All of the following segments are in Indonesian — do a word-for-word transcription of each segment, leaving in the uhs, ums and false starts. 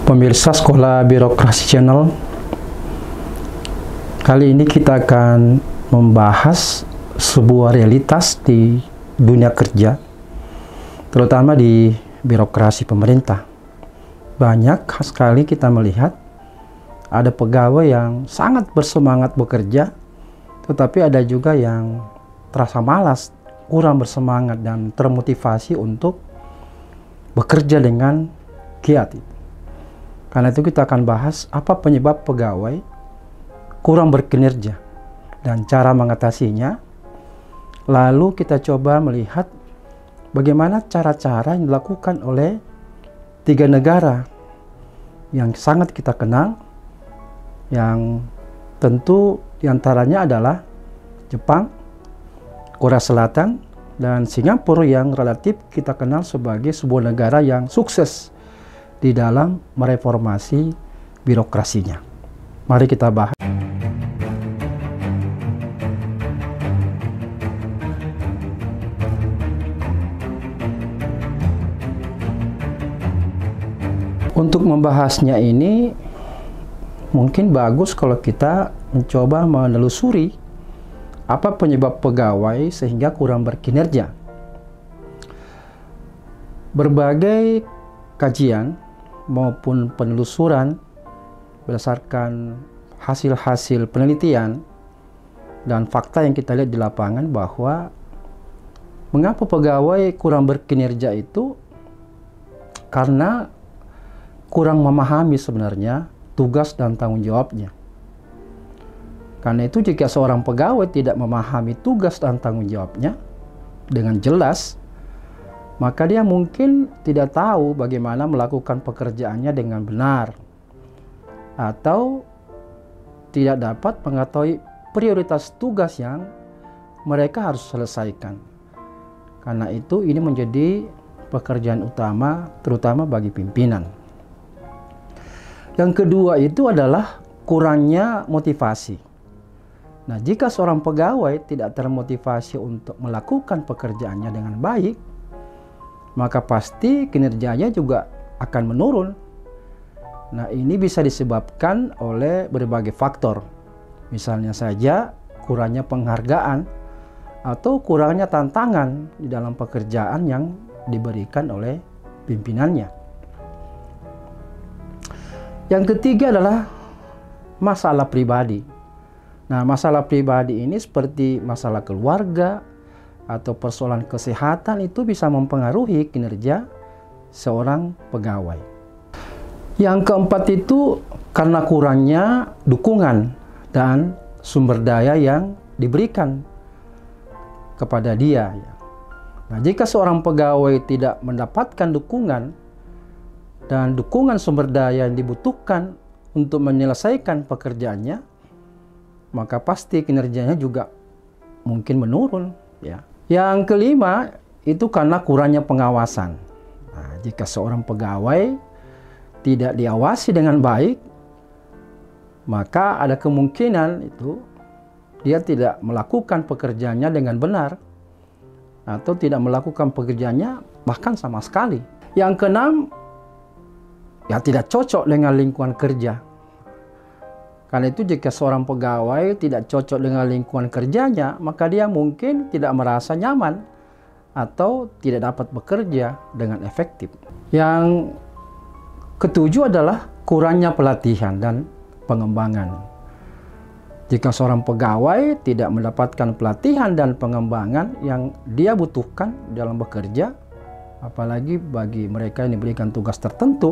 Pemirsa Sekolah Birokrasi Channel, kali ini kita akan membahas sebuah realitas di dunia kerja, terutama di birokrasi pemerintah. Banyak sekali kita melihat ada pegawai yang sangat bersemangat bekerja, tetapi ada juga yang terasa malas, kurang bersemangat dan termotivasi untuk bekerja dengan giat. Karena itu kita akan bahas apa penyebab pegawai kurang berkinerja dan cara mengatasinya. Lalu kita coba melihat bagaimana cara-cara yang dilakukan oleh tiga negara yang sangat kita kenal, yang tentu diantaranya adalah Jepang, Korea Selatan, dan Singapura yang relatif kita kenal sebagai sebuah negara yang sukses di dalam mereformasi birokrasinya. Mari kita bahas. Untuk membahasnya ini, mungkin bagus kalau kita mencoba menelusuri apa penyebab pegawai sehingga kurang berkinerja. Berbagai kajian maupun penelusuran berdasarkan hasil-hasil penelitian dan fakta yang kita lihat di lapangan bahwa mengapa pegawai kurang berkinerja itu karena kurang memahami sebenarnya tugas dan tanggung jawabnya. Karena itu jika seorang pegawai tidak memahami tugas dan tanggung jawabnya dengan jelas, maka dia mungkin tidak tahu bagaimana melakukan pekerjaannya dengan benar, atau tidak dapat mengetahui prioritas tugas yang mereka harus selesaikan. Karena itu ini menjadi pekerjaan utama terutama bagi pimpinan. Yang kedua itu adalah kurangnya motivasi. Nah, jika seorang pegawai tidak termotivasi untuk melakukan pekerjaannya dengan baik, maka pasti kinerjanya juga akan menurun. Nah, ini bisa disebabkan oleh berbagai faktor. Misalnya saja kurangnya penghargaan atau kurangnya tantangan di dalam pekerjaan yang diberikan oleh pimpinannya. Yang ketiga adalah masalah pribadi. Nah, masalah pribadi ini seperti masalah keluarga atau persoalan kesehatan itu bisa mempengaruhi kinerja seorang pegawai. Yang keempat itu karena kurangnya dukungan dan sumber daya yang diberikan kepada dia. Nah, jika seorang pegawai tidak mendapatkan dukungan dan dukungan sumber daya yang dibutuhkan untuk menyelesaikan pekerjaannya, maka pasti kinerjanya juga mungkin menurun, ya. Yang kelima itu karena kurangnya pengawasan. Nah, jika seorang pegawai tidak diawasi dengan baik, maka ada kemungkinan itu dia tidak melakukan pekerjaannya dengan benar atau tidak melakukan pekerjaannya bahkan sama sekali. Yang keenam, ya tidak cocok dengan lingkungan kerja. Karena itu jika seorang pegawai tidak cocok dengan lingkungan kerjanya, maka dia mungkin tidak merasa nyaman atau tidak dapat bekerja dengan efektif. Yang ketujuh adalah kurangnya pelatihan dan pengembangan. Jika seorang pegawai tidak mendapatkan pelatihan dan pengembangan yang dia butuhkan dalam bekerja, apalagi bagi mereka yang diberikan tugas tertentu,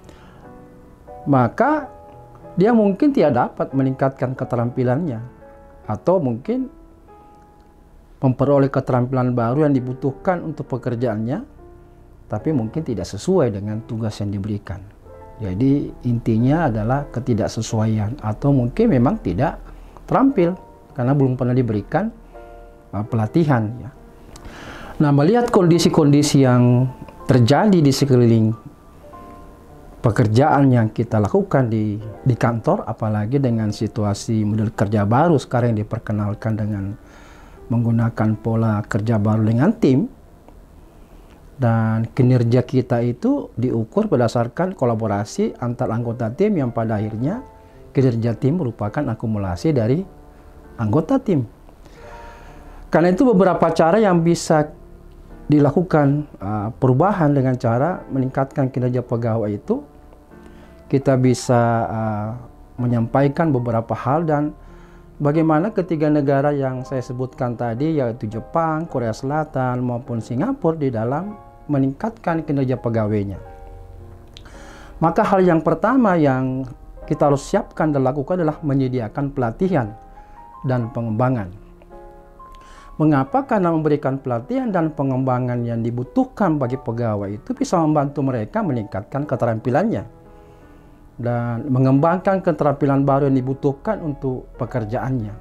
maka dia mungkin tidak dapat meningkatkan keterampilannya atau mungkin memperoleh keterampilan baru yang dibutuhkan untuk pekerjaannya, tapi mungkin tidak sesuai dengan tugas yang diberikan. Jadi intinya adalah ketidaksesuaian atau mungkin memang tidak terampil karena belum pernah diberikan uh, pelatihan. Ya. Nah, melihat kondisi-kondisi yang terjadi di sekeliling pekerjaan yang kita lakukan di, di kantor, apalagi dengan situasi model kerja baru sekarang yang diperkenalkan dengan menggunakan pola kerja baru dengan tim, Dan kinerja kita itu diukur berdasarkan kolaborasi antar anggota tim yang pada akhirnya kinerja tim merupakan akumulasi dari anggota tim. Karena itu beberapa cara yang bisa dilakukan uh, perubahan dengan cara meningkatkan kinerja pegawai itu. Kita bisa uh, menyampaikan beberapa hal dan bagaimana ketiga negara yang saya sebutkan tadi, yaitu Jepang, Korea Selatan maupun Singapura, di dalam meningkatkan kinerja pegawainya. Maka hal yang pertama yang kita harus siapkan dan lakukan adalah menyediakan pelatihan dan pengembangan. Mengapa? Karena memberikan pelatihan dan pengembangan yang dibutuhkan bagi pegawai itu bisa membantu mereka meningkatkan keterampilannya dan mengembangkan keterampilan baru yang dibutuhkan untuk pekerjaannya.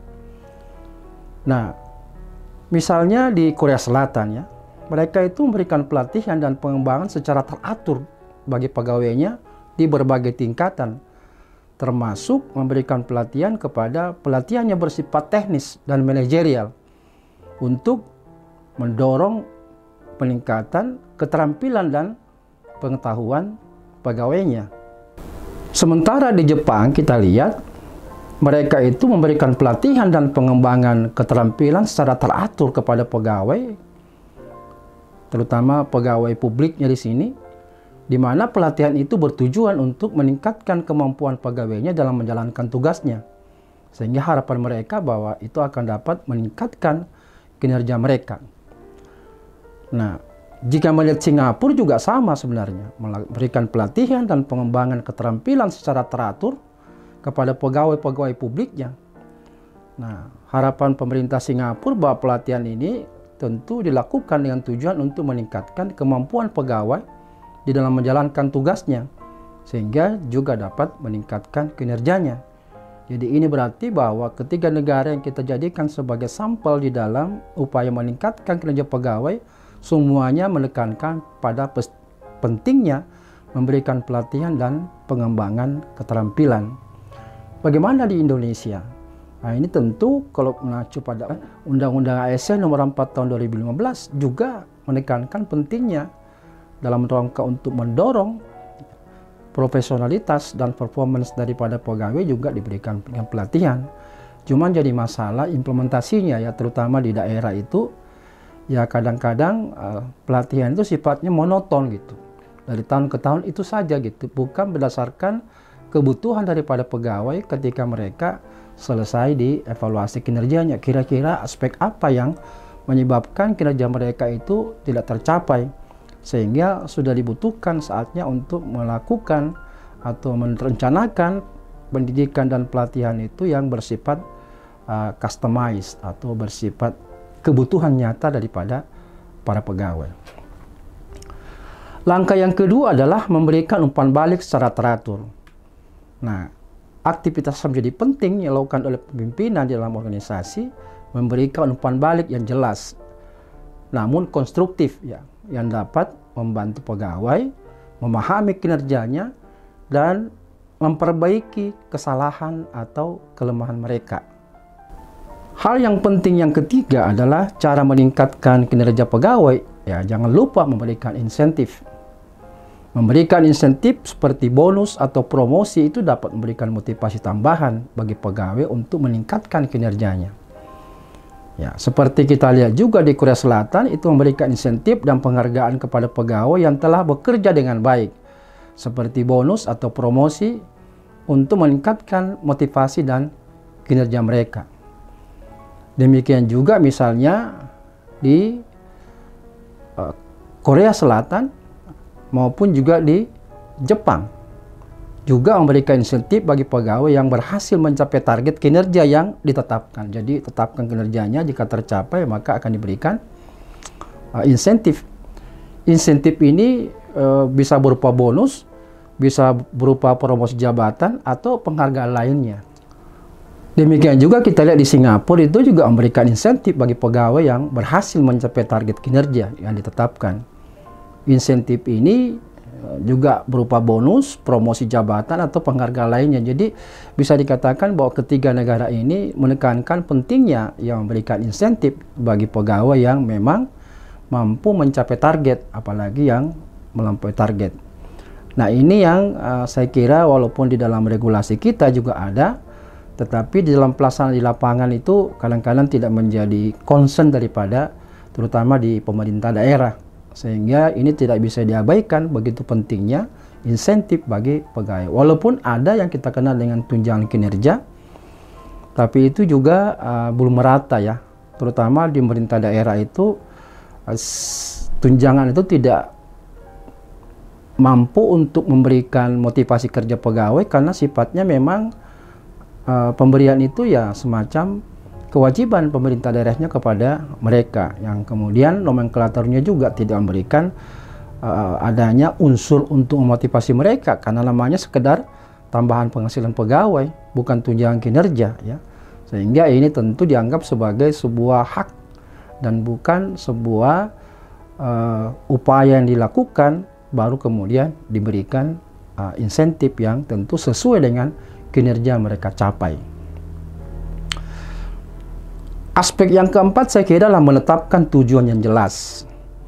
Nah, misalnya di Korea Selatan ya, mereka itu memberikan pelatihan dan pengembangan secara teratur bagi pegawainya di berbagai tingkatan, termasuk memberikan pelatihan kepada pelatihan yang bersifat teknis dan manajerial untuk mendorong peningkatan keterampilan dan pengetahuan pegawainya. Sementara di Jepang kita lihat mereka itu memberikan pelatihan dan pengembangan keterampilan secara teratur kepada pegawai, terutama pegawai publiknya di sini, di mana pelatihan itu bertujuan untuk meningkatkan kemampuan pegawainya dalam menjalankan tugasnya, sehingga harapan mereka bahwa itu akan dapat meningkatkan kinerja mereka. Nah, jika melihat Singapura juga sama sebenarnya, memberikan pelatihan dan pengembangan keterampilan secara teratur kepada pegawai-pegawai publiknya. Nah, harapan pemerintah Singapura bahwa pelatihan ini tentu dilakukan dengan tujuan untuk meningkatkan kemampuan pegawai di dalam menjalankan tugasnya, sehingga juga dapat meningkatkan kinerjanya. Jadi ini berarti bahwa ketiga negara yang kita jadikan sebagai sampel di dalam upaya meningkatkan kinerja pegawai, semuanya menekankan pada pentingnya memberikan pelatihan dan pengembangan keterampilan. Bagaimana di Indonesia? Nah, ini tentu kalau mengacu pada Undang-Undang A S N nomor empat tahun dua ribu lima belas juga menekankan pentingnya dalam rangka untuk mendorong profesionalitas dan performance daripada pegawai juga diberikan pelatihan. Cuman jadi masalah implementasinya ya, terutama di daerah itu ya kadang-kadang uh, pelatihan itu sifatnya monoton gitu. Dari tahun ke tahun itu saja gitu, bukan berdasarkan kebutuhan daripada pegawai ketika mereka selesai di evaluasi kinerjanya. Kira-kira aspek apa yang menyebabkan kinerja mereka itu tidak tercapai, sehingga sudah dibutuhkan saatnya untuk melakukan atau merencanakan pendidikan dan pelatihan itu yang bersifat uh, customized atau bersifat kebutuhan nyata daripada para pegawai. Langkah yang kedua adalah memberikan umpan balik secara teratur. Nah, aktivitas menjadi penting yang dilakukan oleh pimpinan di dalam organisasi, memberikan umpan balik yang jelas, namun konstruktif ya, yang dapat membantu pegawai memahami kinerjanya dan memperbaiki kesalahan atau kelemahan mereka. Hal yang penting yang ketiga adalah cara meningkatkan kinerja pegawai. Ya, jangan lupa memberikan insentif. Memberikan insentif seperti bonus atau promosi itu dapat memberikan motivasi tambahan bagi pegawai untuk meningkatkan kinerjanya. Ya, seperti kita lihat juga di Korea Selatan itu memberikan insentif dan penghargaan kepada pegawai yang telah bekerja dengan baik, seperti bonus atau promosi untuk meningkatkan motivasi dan kinerja mereka. Demikian juga misalnya di uh, Korea Selatan maupun juga di Jepang juga memberikan insentif bagi pegawai yang berhasil mencapai target kinerja yang ditetapkan. Jadi tetapkan kinerjanya, jika tercapai maka akan diberikan uh, insentif. Insentif ini uh, bisa berupa bonus, bisa berupa promosi jabatan atau penghargaan lainnya. Demikian juga kita lihat di Singapura itu juga memberikan insentif bagi pegawai yang berhasil mencapai target kinerja yang ditetapkan. Insentif ini juga berupa bonus, promosi jabatan atau penghargaan lainnya. Jadi bisa dikatakan bahwa ketiga negara ini menekankan pentingnya yang memberikan insentif bagi pegawai yang memang mampu mencapai target, apalagi yang melampaui target. Nah, ini yang uh, saya kira walaupun di dalam regulasi kita juga ada, tetapi di dalam pelaksanaan di lapangan itu kadang-kadang tidak menjadi concern daripada terutama di pemerintah daerah, sehingga ini tidak bisa diabaikan begitu pentingnya insentif bagi pegawai. Walaupun ada yang kita kenal dengan tunjangan kinerja, tapi itu juga uh, belum merata ya, terutama di pemerintah daerah itu uh, tunjangan itu tidak mampu untuk memberikan motivasi kerja pegawai karena sifatnya memang uh, pemberian itu ya semacam kewajiban pemerintah daerahnya kepada mereka, yang kemudian nomenklaturnya juga tidak memberikan uh, adanya unsur untuk memotivasi mereka karena namanya sekedar tambahan penghasilan pegawai, bukan tunjangan kinerja ya. Sehingga ini tentu dianggap sebagai sebuah hak dan bukan sebuah uh, upaya yang dilakukan baru kemudian diberikan uh, insentif yang tentu sesuai dengan kinerja mereka capai. Aspek yang keempat saya kira adalah menetapkan tujuan yang jelas.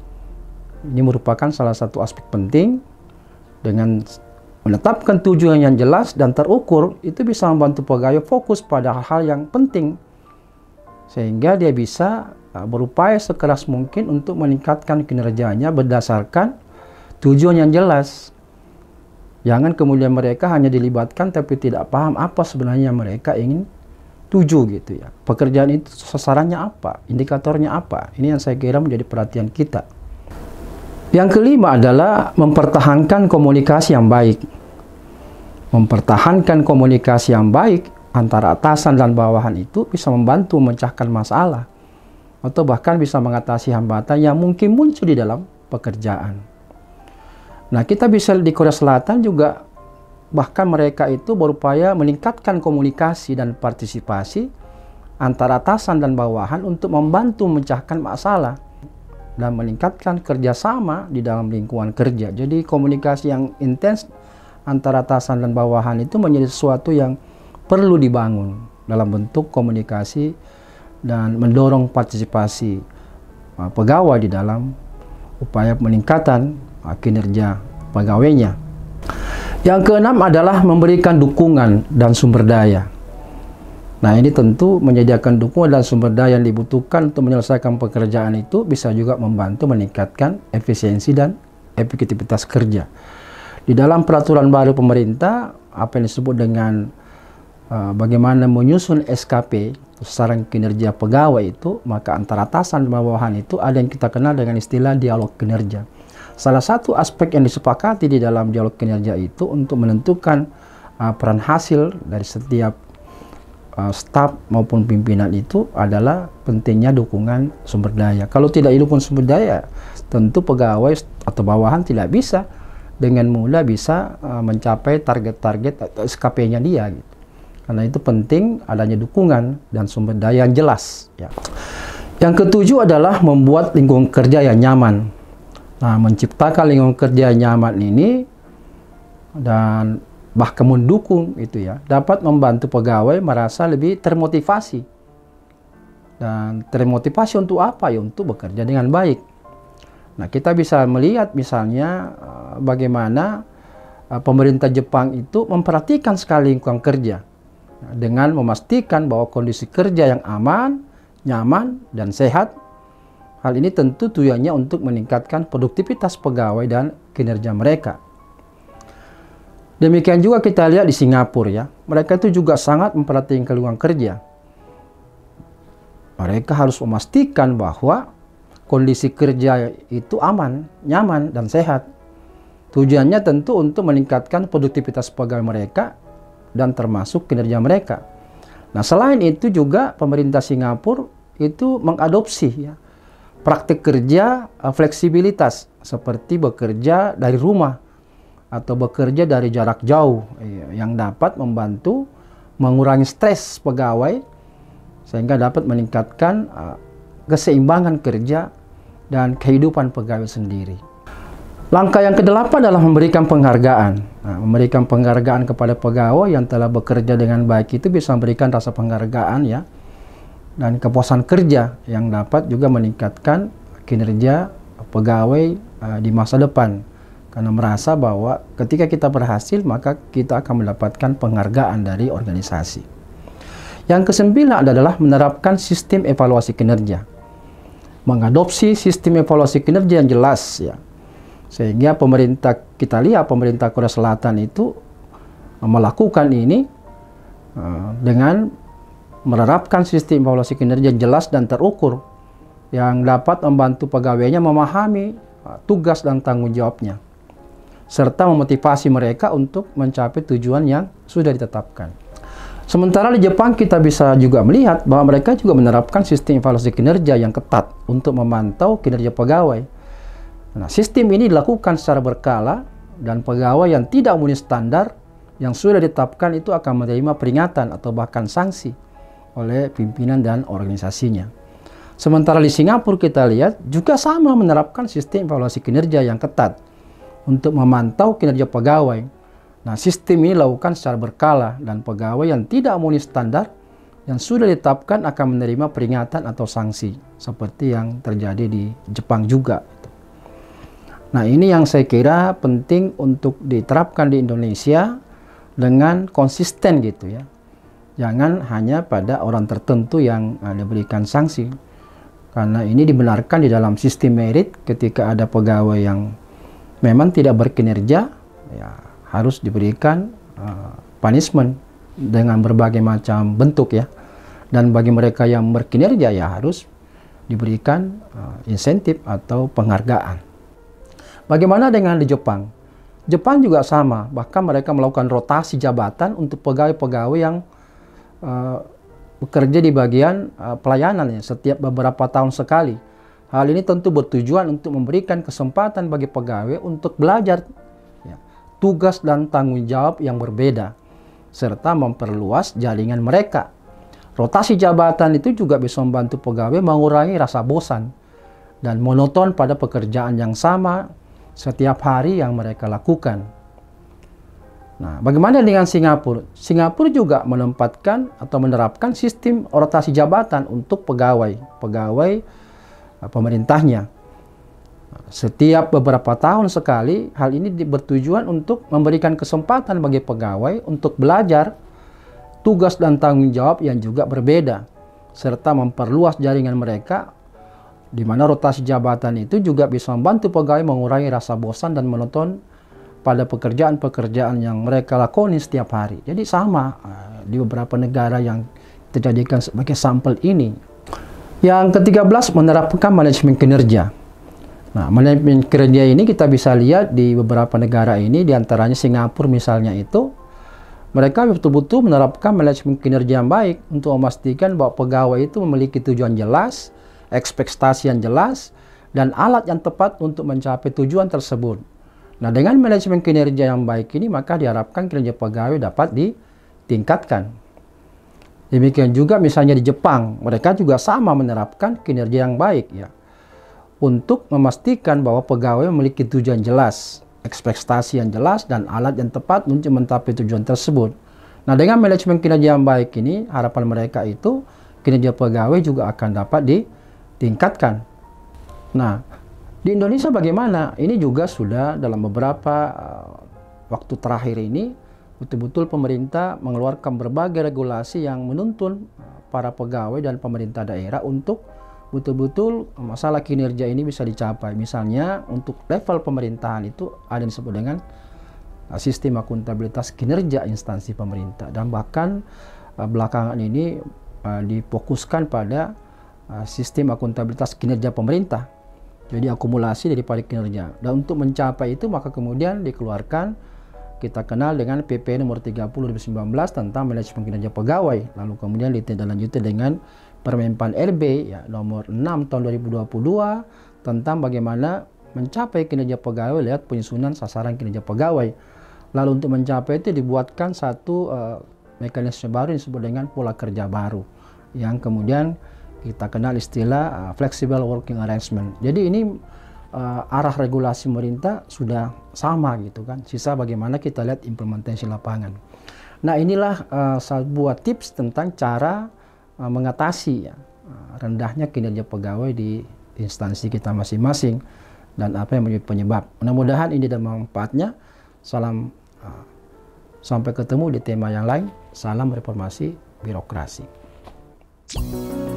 Ini merupakan salah satu aspek penting. Dengan menetapkan tujuan yang jelas dan terukur, itu bisa membantu pegawai fokus pada hal-hal yang penting, sehingga dia bisa berupaya sekeras mungkin untuk meningkatkan kinerjanya berdasarkan tujuan yang jelas. Jangan kemudian mereka hanya dilibatkan tapi tidak paham apa sebenarnya mereka ingin tuju gitu ya. Pekerjaan itu sasarannya apa, indikatornya apa. Ini yang saya kira menjadi perhatian kita. Yang kelima adalah mempertahankan komunikasi yang baik. Mempertahankan komunikasi yang baik antara atasan dan bawahan itu bisa membantu memecahkan masalah atau bahkan bisa mengatasi hambatan yang mungkin muncul di dalam pekerjaan. Nah, kita bisa di Korea Selatan juga bahkan mereka itu berupaya meningkatkan komunikasi dan partisipasi antara atasan dan bawahan untuk membantu memecahkan masalah dan meningkatkan kerjasama di dalam lingkungan kerja. Jadi komunikasi yang intens antara atasan dan bawahan itu menjadi sesuatu yang perlu dibangun dalam bentuk komunikasi dan mendorong partisipasi uh, pegawai di dalam upaya peningkatan uh, kinerja pegawainya. Yang keenam adalah memberikan dukungan dan sumber daya. Nah, ini tentu menyediakan dukungan dan sumber daya yang dibutuhkan untuk menyelesaikan pekerjaan itu bisa juga membantu meningkatkan efisiensi dan efektivitas kerja. Di dalam peraturan baru pemerintah, apa yang disebut dengan uh, bagaimana menyusun S K P, sasaran kinerja pegawai itu, maka antara atasan dan bawahan itu ada yang kita kenal dengan istilah dialog kinerja. Salah satu aspek yang disepakati di dalam dialog kinerja itu untuk menentukan uh, peran hasil dari setiap uh, staf maupun pimpinan itu adalah pentingnya dukungan sumber daya. Kalau tidak didukung sumber daya, tentu pegawai atau bawahan tidak bisa dengan mudah bisa uh, mencapai target-target atau S K P-nya dia gitu. Karena itu penting adanya dukungan dan sumber daya yang jelas ya. Yang ketujuh adalah membuat lingkungan kerja yang nyaman. Nah, menciptakan lingkungan kerja yang nyaman ini dan bahkan mendukung itu ya, dapat membantu pegawai merasa lebih termotivasi. Dan termotivasi untuk apa? Ya, untuk bekerja dengan baik. Nah, kita bisa melihat misalnya bagaimana pemerintah Jepang itu memperhatikan sekali lingkungan kerja dengan memastikan bahwa kondisi kerja yang aman, nyaman, dan sehat. Hal ini tentu tujuannya untuk meningkatkan produktivitas pegawai dan kinerja mereka. Demikian juga kita lihat di Singapura ya. Mereka itu juga sangat memperhatikan lingkungan kerja. Mereka harus memastikan bahwa kondisi kerja itu aman, nyaman, dan sehat. Tujuannya tentu untuk meningkatkan produktivitas pegawai mereka dan termasuk kinerja mereka. Nah, selain itu juga pemerintah Singapura itu mengadopsi ya praktik kerja uh, fleksibilitas seperti bekerja dari rumah atau bekerja dari jarak jauh iya, yang dapat membantu mengurangi stres pegawai sehingga dapat meningkatkan uh, keseimbangan kerja dan kehidupan pegawai sendiri. Langkah yang kedelapan adalah memberikan penghargaan. Nah, memberikan penghargaan kepada pegawai yang telah bekerja dengan baik itu bisa memberikan rasa penghargaan ya dan kepuasan kerja yang dapat juga meningkatkan kinerja pegawai uh, di masa depan, karena merasa bahwa ketika kita berhasil maka kita akan mendapatkan penghargaan dari organisasi. Yang kesembilan adalah menerapkan sistem evaluasi kinerja, mengadopsi sistem evaluasi kinerja yang jelas ya, sehingga pemerintah, kita lihat pemerintah Korea Selatan itu melakukan ini uh, dengan menerapkan sistem evaluasi kinerja yang jelas dan terukur yang dapat membantu pegawainya memahami uh, tugas dan tanggung jawabnya, serta memotivasi mereka untuk mencapai tujuan yang sudah ditetapkan. Sementara di Jepang kita bisa juga melihat bahwa mereka juga menerapkan sistem evaluasi kinerja yang ketat untuk memantau kinerja pegawai. Nah, sistem ini dilakukan secara berkala dan pegawai yang tidak memenuhi standar yang sudah ditetapkan itu akan menerima peringatan atau bahkan sanksi oleh pimpinan dan organisasinya. Sementara di Singapura kita lihat juga sama menerapkan sistem evaluasi kinerja yang ketat untuk memantau kinerja pegawai. Nah, sistem ini dilakukan secara berkala dan pegawai yang tidak memenuhi standar yang sudah ditetapkan akan menerima peringatan atau sanksi seperti yang terjadi di Jepang juga. Nah, ini yang saya kira penting untuk diterapkan di Indonesia dengan konsisten gitu ya. Jangan hanya pada orang tertentu yang uh, diberikan sanksi. Karena ini dibenarkan di dalam sistem merit ketika ada pegawai yang memang tidak berkinerja, ya harus diberikan uh, punishment dengan berbagai macam bentuk ya. Dan bagi mereka yang berkinerja ya harus diberikan uh, insentif atau penghargaan. Bagaimana dengan di Jepang? Jepang juga sama, bahkan mereka melakukan rotasi jabatan untuk pegawai-pegawai yang uh, bekerja di bagian uh, pelayanan ya, setiap beberapa tahun sekali. Hal ini tentu bertujuan untuk memberikan kesempatan bagi pegawai untuk belajar ya, tugas dan tanggung jawab yang berbeda, serta memperluas jaringan mereka. Rotasi jabatan itu juga bisa membantu pegawai mengurangi rasa bosan dan monoton pada pekerjaan yang sama setiap hari yang mereka lakukan. Nah, bagaimana dengan Singapura? Singapura juga menempatkan atau menerapkan sistem rotasi jabatan untuk pegawai, pegawai pemerintahnya. Setiap beberapa tahun sekali, hal ini bertujuan untuk memberikan kesempatan bagi pegawai untuk belajar tugas dan tanggung jawab yang juga berbeda, serta memperluas jaringan mereka, di mana rotasi jabatan itu juga bisa membantu pegawai mengurangi rasa bosan dan monoton pada pekerjaan-pekerjaan yang mereka lakoni setiap hari. Jadi sama di beberapa negara yang dijadikan sebagai sampel ini. Yang ketiga belas, menerapkan manajemen kinerja. Nah, manajemen kinerja ini kita bisa lihat di beberapa negara ini, diantaranya Singapura misalnya itu, mereka betul-betul menerapkan manajemen kinerja yang baik untuk memastikan bahwa pegawai itu memiliki tujuan jelas, ekspektasi yang jelas, dan alat yang tepat untuk mencapai tujuan tersebut. Nah, dengan manajemen kinerja yang baik ini, maka diharapkan kinerja pegawai dapat ditingkatkan. Demikian juga misalnya di Jepang, mereka juga sama menerapkan kinerja yang baik ya, untuk memastikan bahwa pegawai memiliki tujuan jelas, ekspektasi yang jelas, dan alat yang tepat untuk mencapai tujuan tersebut. Nah, dengan manajemen kinerja yang baik ini, harapan mereka itu kinerja pegawai juga akan dapat ditingkatkan. Nah, di Indonesia bagaimana? Ini juga sudah dalam beberapa uh, waktu terakhir ini, betul-betul pemerintah mengeluarkan berbagai regulasi yang menuntun para pegawai dan pemerintah daerah untuk betul-betul masalah kinerja ini bisa dicapai. Misalnya untuk level pemerintahan itu ada yang disebut dengan sistem akuntabilitas kinerja instansi pemerintah, dan bahkan uh, belakangan ini uh, difokuskan pada uh, sistem akuntabilitas kinerja pemerintah. Jadi akumulasi daripada kinerja. Dan untuk mencapai itu maka kemudian dikeluarkan kita kenal dengan P P nomor tiga puluh dua ribu sembilan belas tentang manajemen kinerja pegawai. Lalu kemudian ditindaklanjuti dengan Permenpan R B ya, nomor enam tahun dua ribu dua puluh dua tentang bagaimana mencapai kinerja pegawai lihat penyusunan sasaran kinerja pegawai. Lalu untuk mencapai itu dibuatkan satu uh, mekanisme baru yang disebut dengan pola kerja baru, yang kemudian kita kenal istilah uh, flexible working arrangement. Jadi ini uh, arah regulasi pemerintah sudah sama gitu kan. Sisa bagaimana kita lihat implementasi lapangan. Nah, inilah uh, sebuah tips tentang cara uh, mengatasi ya, uh, rendahnya kinerja pegawai di instansi kita masing-masing dan apa yang menjadi penyebab. Mudah-mudahan ini ada manfaatnya. Salam, uh, sampai ketemu di tema yang lain. Salam reformasi birokrasi.